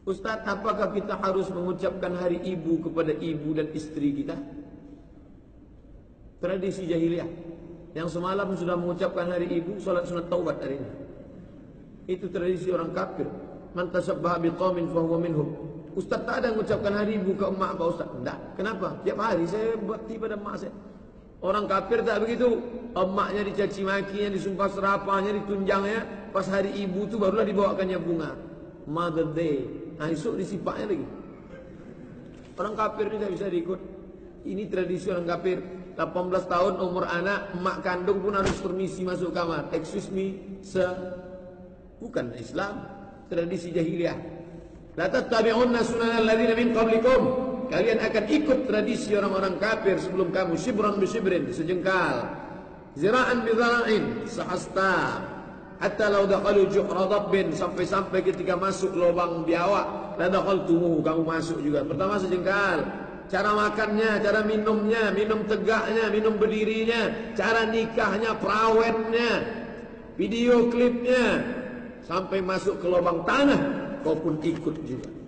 Ustaz, apakah kita harus mengucapkan hari ibu kepada ibu dan istri kita? Tradisi jahiliyah. Yang semalam sudah mengucapkan hari ibu, solat sunat taubat hari ini. Itu tradisi orang kafir. Man tasabbaha biqaumin fahuwa minhum. Ustaz, tak ada mengucapkan hari ibu ke emak Pak Ustaz. Tidak. Kenapa? Tiap hari saya bakti pada emak saya. Orang kafir tak begitu. Emaknya dicaci makinya, disumpah serapahnya, ditunjangnya. Pas hari ibu tu barulah dibawakannya bunga. Mother Day. Nah, esok disipaknya lagi. Orang kafir ni tak bisa diikut. Ini tradisi orang kafir. 18 tahun umur anak, emak kandung pun harus permisi masuk kamar. Excuse me, sir. Bukan Islam. Tradisi jahiliyah. La tattabi'unna sunanal ladzina min qablikum. Kalian akan ikut tradisi orang-orang kafir sebelum kamu. Shibran bi shibrin, sejengkal. Zira'an bi zara'in, sehasta. Hatta law dakhalu juhra dabbin, sampai-sampai ketika masuk lubang biawak, la dakhaltumuhu, kamu masuk juga. Pertama sejengkal. Cara makannya, cara minumnya, minum tegaknya, minum berdirinya, cara nikahnya, perawetnya, video klipnya, sampai masuk ke lubang tanah, kau pun ikut juga.